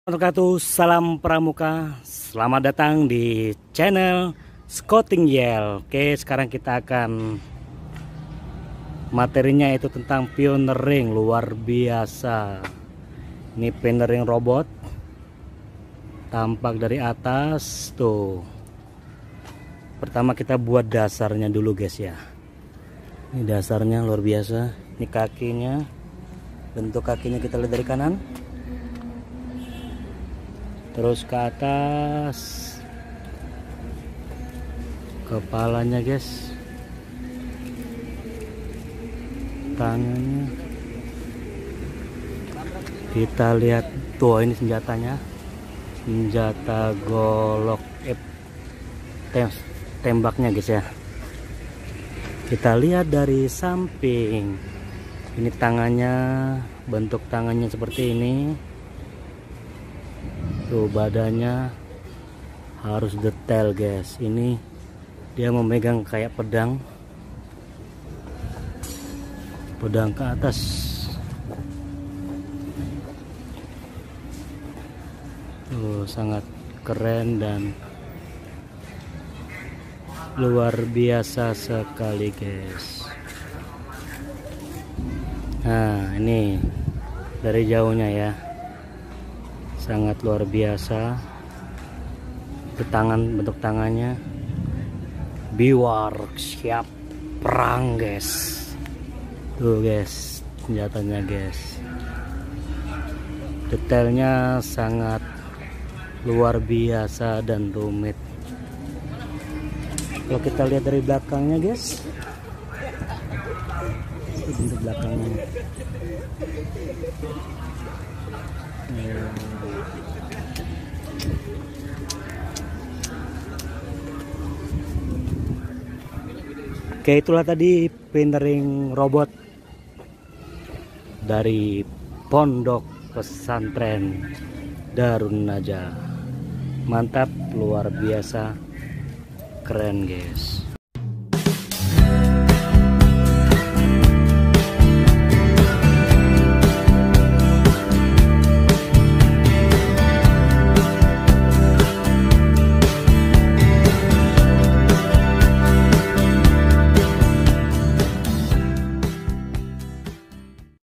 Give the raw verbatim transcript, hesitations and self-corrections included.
Wabarakatuh, salam pramuka. Selamat datang di channel Scouting Yell. Oke, sekarang kita akan materinya itu tentang pioneering luar biasa. Ini pioneering robot. Tampak dari atas tuh. Pertama kita buat dasarnya dulu, guys ya. Ini dasarnya luar biasa. Ini kakinya. Bentuk kakinya kita lihat dari kanan. Terus ke atas, kepalanya guys, tangannya kita lihat tuh, ini senjatanya, senjata golok eh, tem tembaknya guys ya. Kita lihat dari samping, ini tangannya, bentuk tangannya seperti ini. Tuh badannya harus detail guys. Ini dia memegang kayak pedang, pedang ke atas. Tuh sangat keren dan luar biasa sekali guys. Nah ini dari jauhnya ya, sangat luar biasa. Itu tangan, bentuk tangannya biwar, siap perang guys. Tuh guys senjatanya guys, detailnya sangat luar biasa dan rumit. Kalau kita lihat dari belakangnya guys, itu bentuk belakangnya. Oke, itulah tadi pioneering robot dari Pondok Pesantren Darun Najah. Mantap, luar biasa, keren guys.